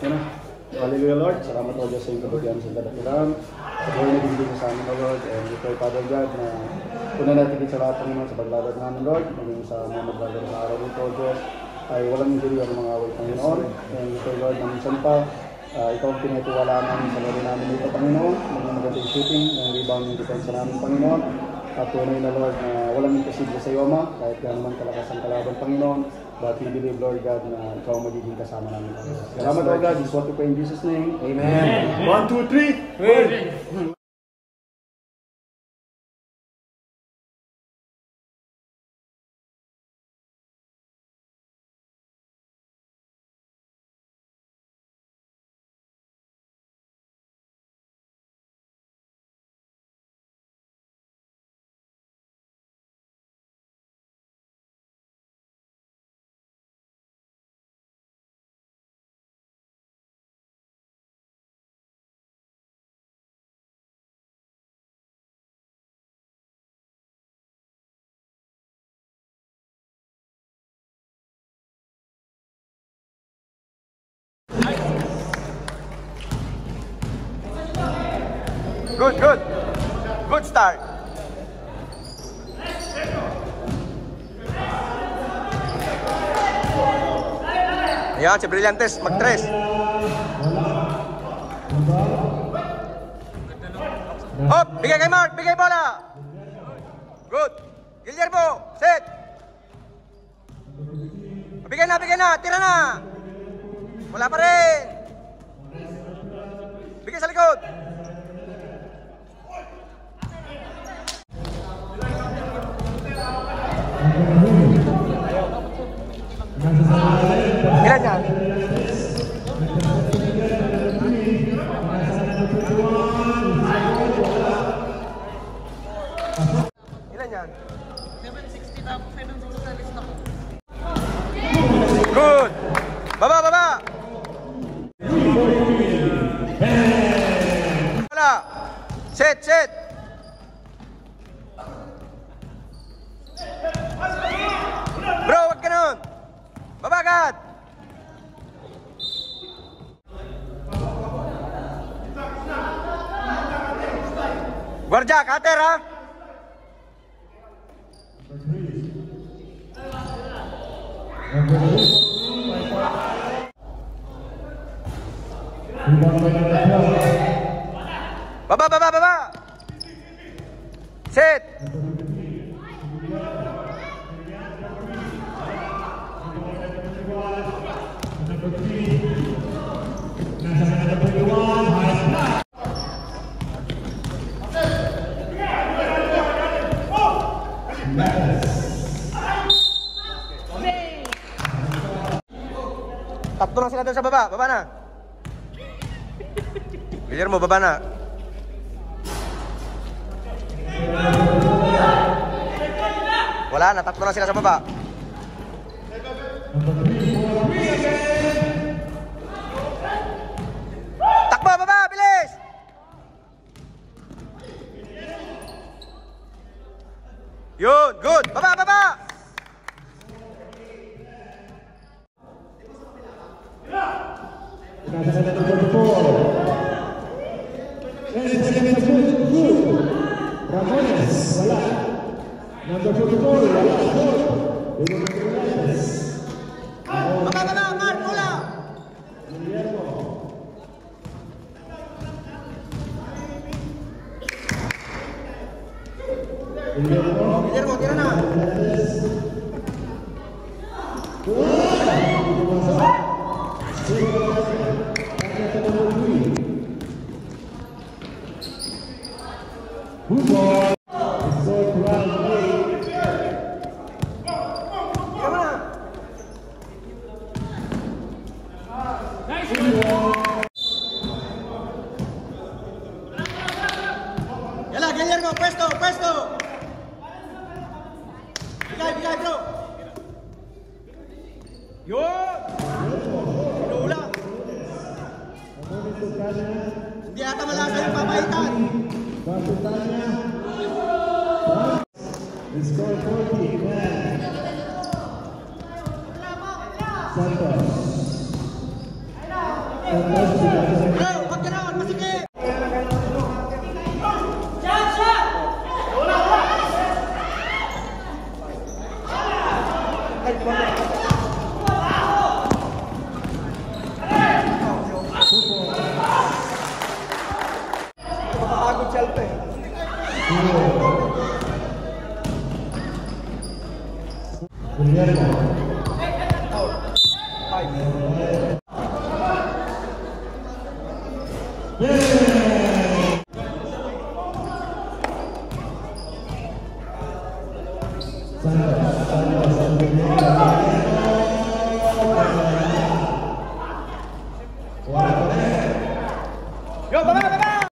Yan na. Hallelujah, Lord. Salamat o Diyos sa iyong kabutihan sa kadaturan. Sa buhay na binibigay sa amin, Lord. And we pray, Father God, na una natin sa lahat ng sa paglalaro namin, Lord. Maging sa mga maglalaro sa araw nito, Diyos, ay walang injury ang mga away, Panginoon. And we pray, Lord, na minsan pa, ikaw ang pinitiwalaan namin sa laro namin dito, Panginoon. Maging magandang shooting, ng rebound ng defense namin, Panginoon. At tunay na, Lord, na walang imposible sa iyo, Ama, kahit gano'n man kalakas ang kalaban, Panginoon. But we believe, Lord God, na ikaw magiging kasama namin. Salamat, Lord God. This is what we pray in Jesus' name. Amen. 1, 2, 3. Pray. Good start. Ayan, si Brillantes, mag-tres. Hop, bigay kay Mark, bigay bola. Good. Guillermo, set. Bigay na, tira na. Wala pa rin. Bigay sa likod. Ilan yan? Ilan yan? 760 tapos 760 na list ako. Good! Baba! Wala! Set! Bro, wag ganun! Baba agad! Guardia, cutter ha! Baba! Set! Tatlo lang sila doon sa baba. Baba na. Guillermo, baba na. Wala na. Tatlo lang sila sa baba. Takbo, baba. Bilis. Yun. Good. Baba. Baba, Mark, bola. Guillermo, tira na. Yala, Guillermo, puesto. Bigay, bro. Yun! Inuulang. Hindi ata malasa yung papaitan. Score 40, Santos. Huwag ka naman, masikip! Mapapagod siya alpe. Yo, baba, baba!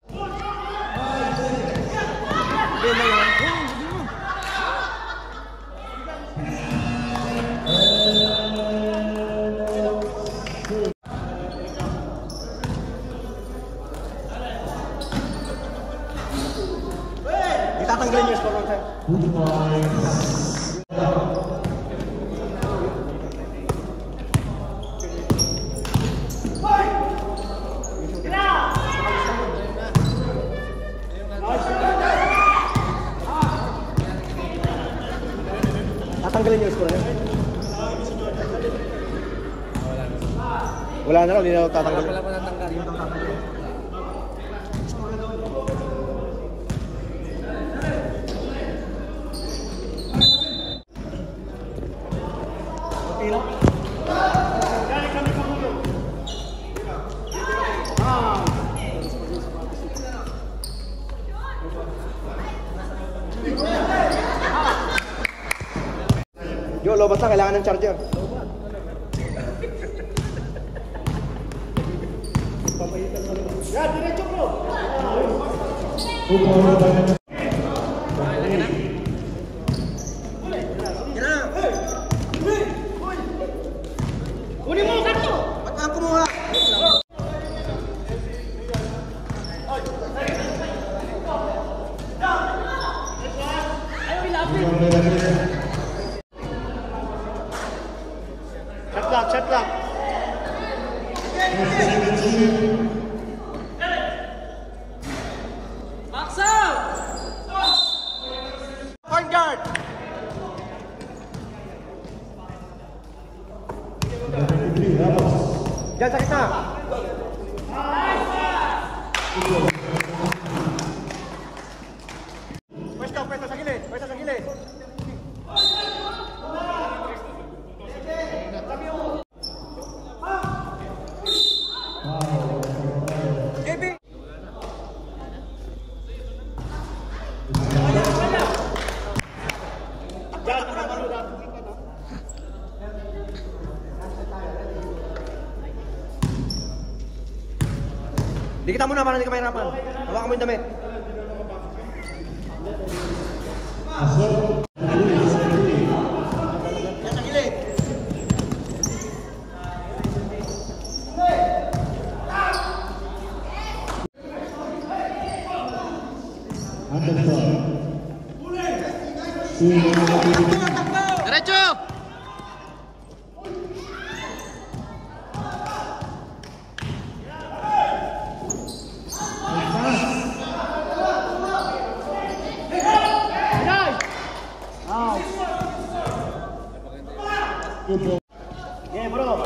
Itatanggalin niyo yung score ng tatanggalin niyo yung score niya. Wala na raw, hindi na tatanggalin. Wala pa natanggal. Yung tatanggalin. Yo, lobas na, kailangan ng charger. Ya, diretso bro. Kunin mo, kanto! Ba't nga kumuha? Ayaw ilapit! Shot clock. Box out! Point guard! Diyan sa kita. Pwesto sa gilid. Pwesto sa gilid. JB! Dikita muna para hindi ka mahirapan. Hawakan mo yung damit. Yan sa gilid. Diretso! Yeah, bro.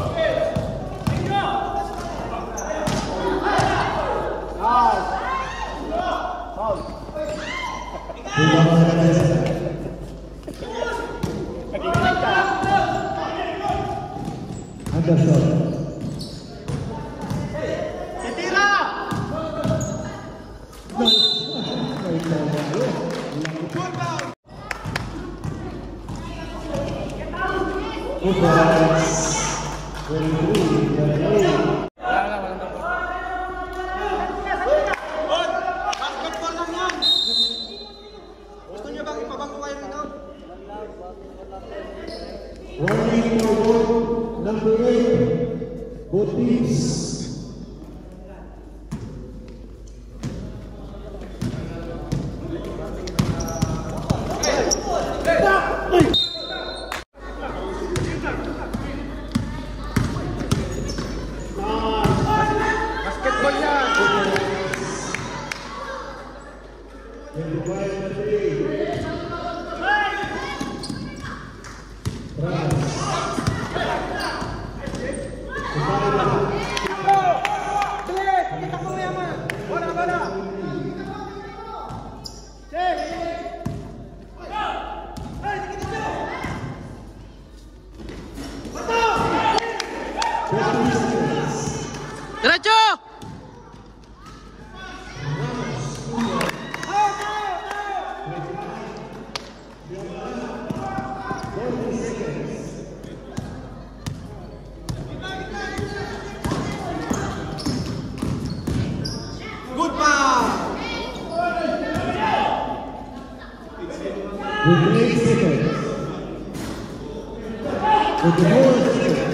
Basketball lang yan! Gusto niyo bang ipabangko kayo rito? Number 8, both teams. Diretso! Good pass! With 8 seconds. With the 4 seconds.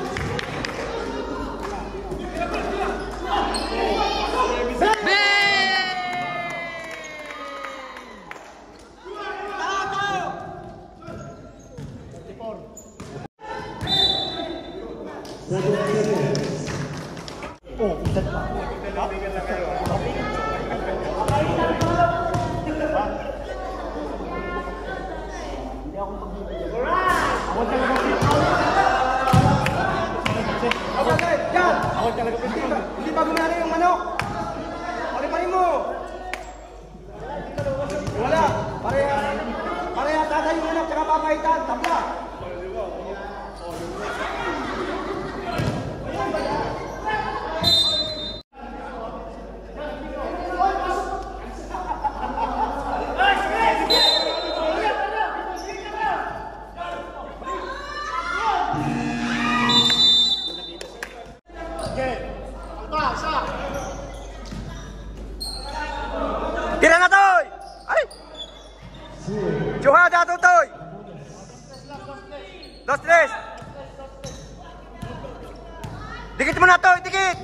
Hindi pa gumana yung manok. Pare-pare mo. Wala. Pareha tatay yung manok tsaka papaitan. Tabla. Tira na, Toy! Ay! Juhada, Toy! 2-3! Dikit mo na, Toy! Dikit!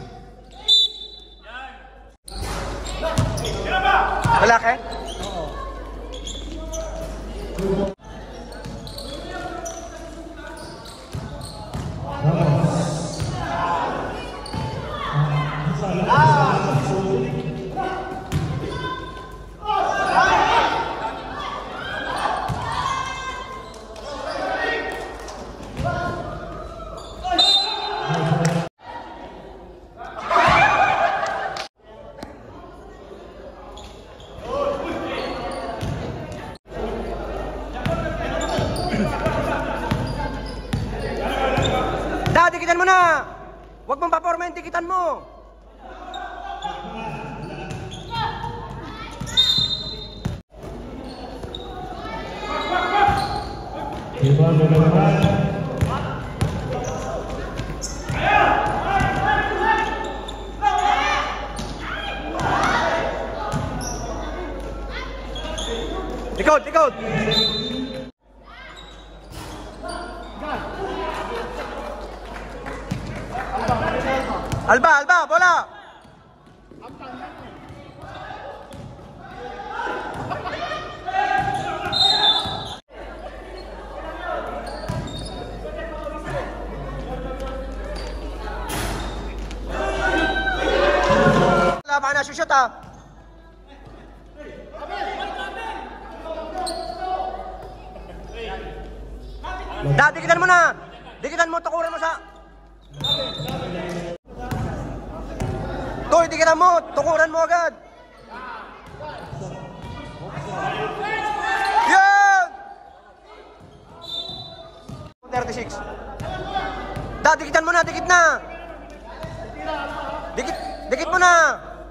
Malaki? Dikitan mo na! Huwag mong papormahin, dikitan mo! Likod, likod! Alba, Alba, bola! Wala, baka nasushoot ah! Dikitan mo na! Dikitan mo, tukuran mo sa... Toy, dikitan mo! Tukuran mo agad! Yan! 36. Dikitan mo na, dikit na! Dikit mo na!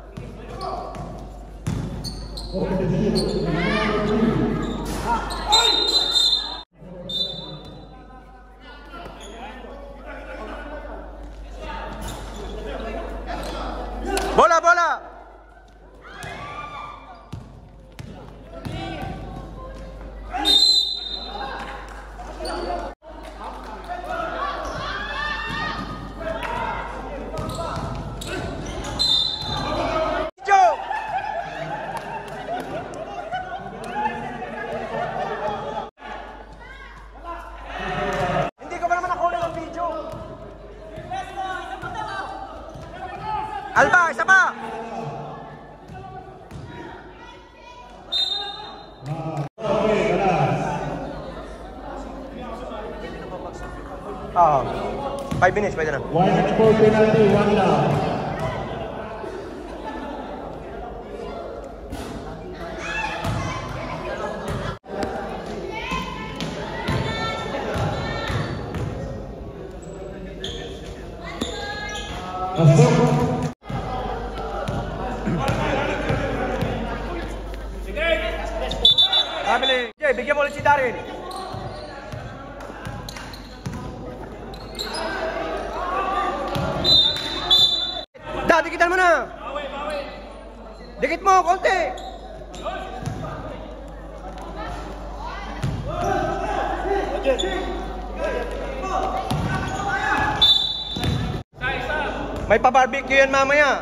Bola, bola! Hindi ko pa naman nakuha ng video. Alba, isa pa! Oo. 5 minutes, pwede na. 1-4 penalty, 1 down. Family. Okay, bigyan mo ulit si Daryl. Da, dikitan mo na. Dikit mo, konti. May pa-barbecue yan mamaya.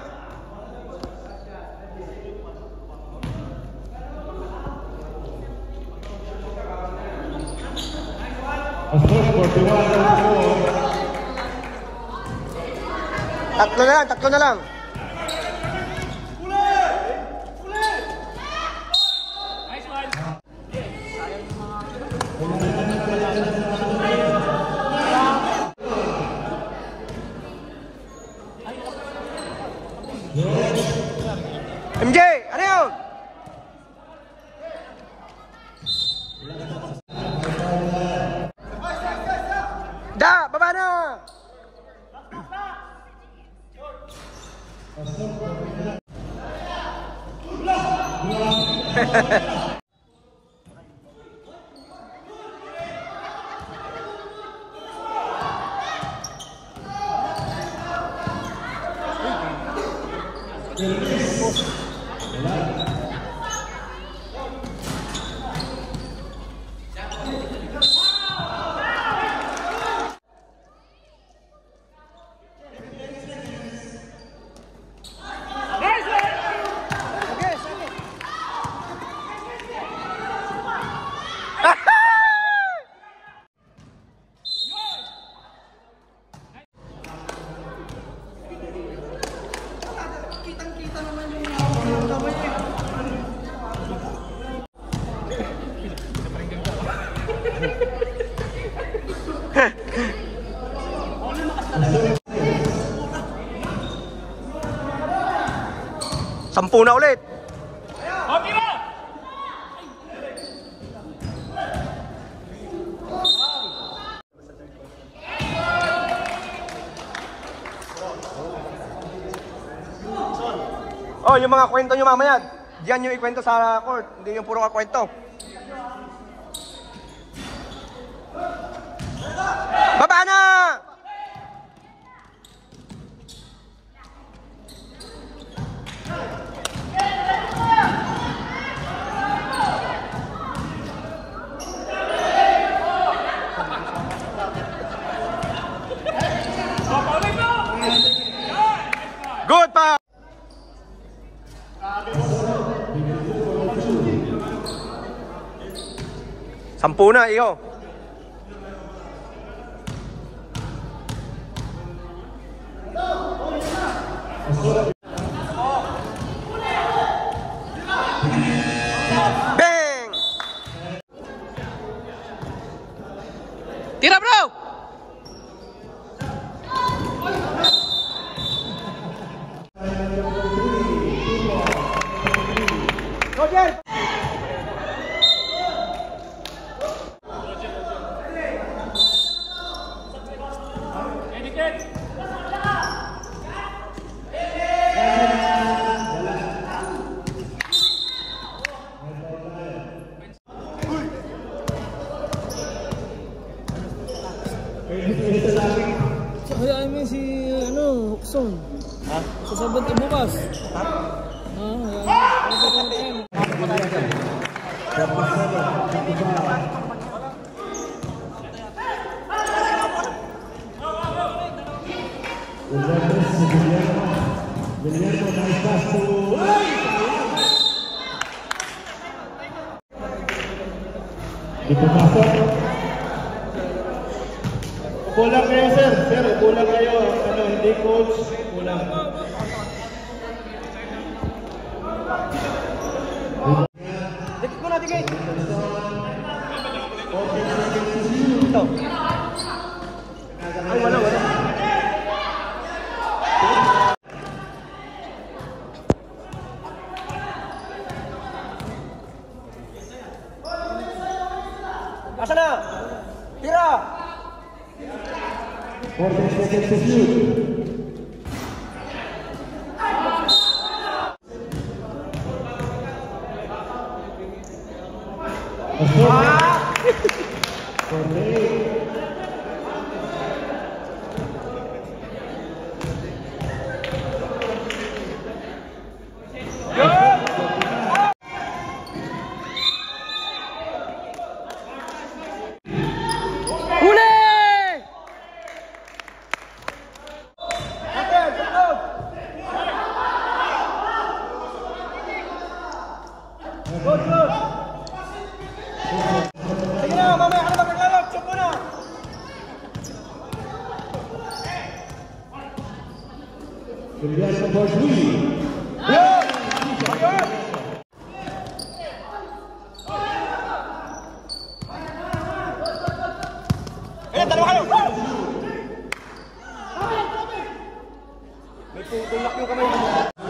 Tatlo na lang. MJ, ano yun? Da, baba na! Sampu na ulit. Okay ba? Oh, yung mga kwento nyo mamaya, diyan yung ikwento sa court, hindi yung puro kwento. Baba na! Good pa! Sampu na, iyo. Bang! Tira, bro! Roger! Hayaan mo si Hukson. Ha? Sasabot ka bukas. Ha? Kulang kayo, sir. Sir, kulang kayo. Hindi coach. Kulang. Dikit mo na, dikit! Ito. 14 seconds to shoot. Sige na, mamaya ka na maglalaro. Shoot mo na. Julian number 3. Dalawa kayo! May tutulak yung kamay mo.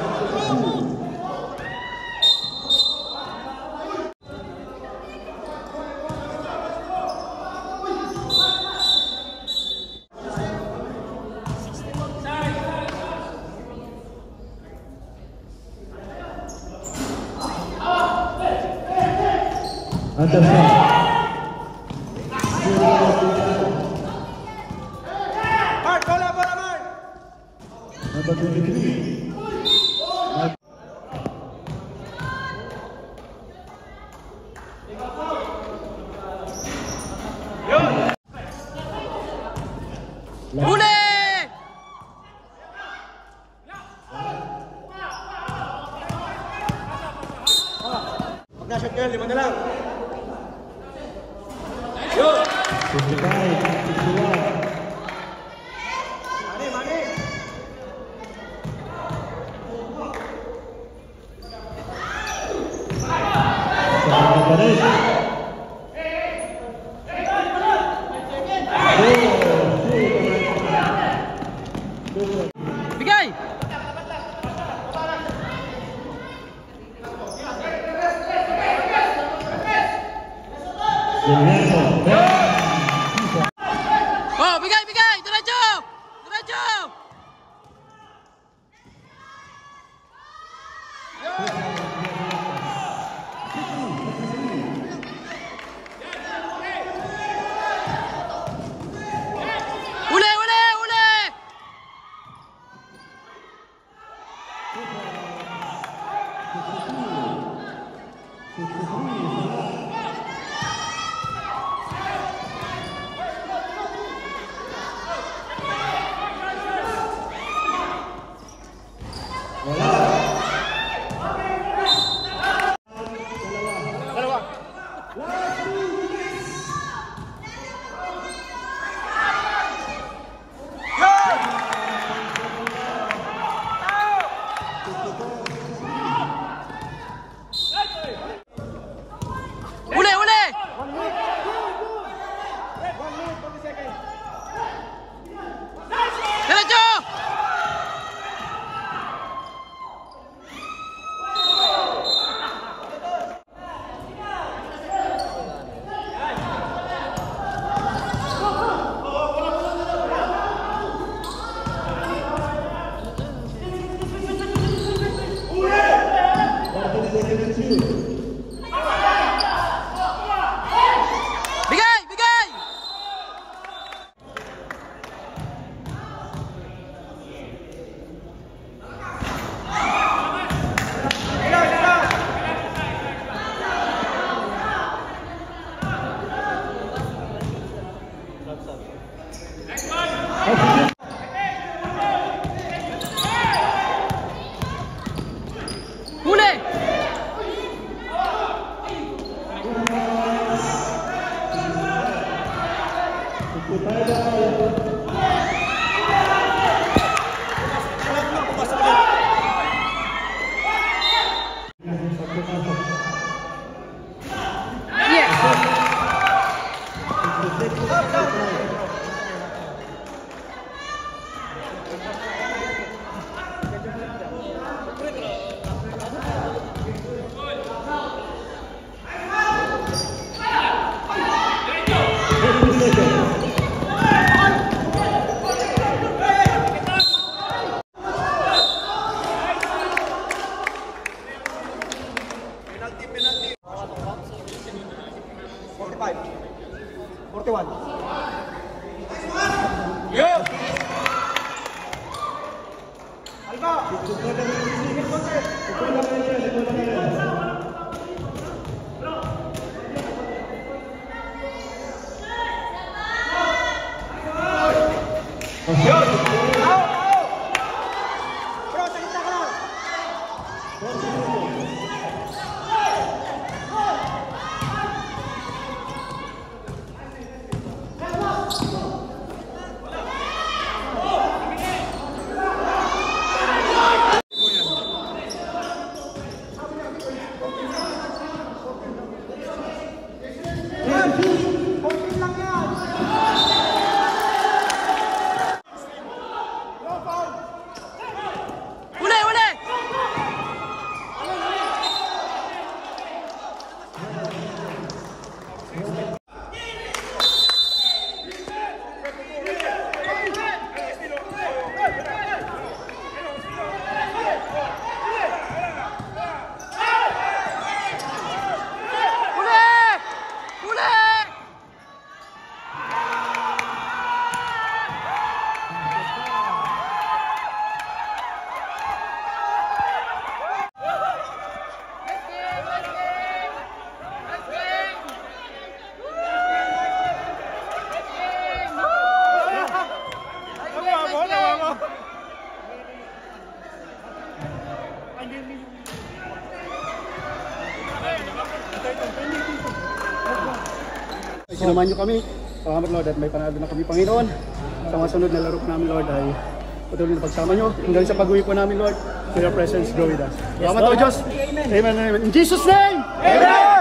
Mark, bola, Mark! Number 23. Huli! Pag na-shot kayo, 5 na lang. 55, 61. Mani! Bigay! Oh, bigay! Diretso! Uli! Diretso! Bigay! Huli! Bro, sa kita ka lang. Uli, uli! Uli! Uli! Sinamahan niyo kami. Salamat Lord at may panalo na kami Panginoon. Sa mga sunod na laro po namin Lord ay patuloy na pagsama niyo. Hanggang sa pag-uwi po namin Lord, may your presence go with us. Salamat po Diyos. Amen. Amen. In Jesus' name! Amen!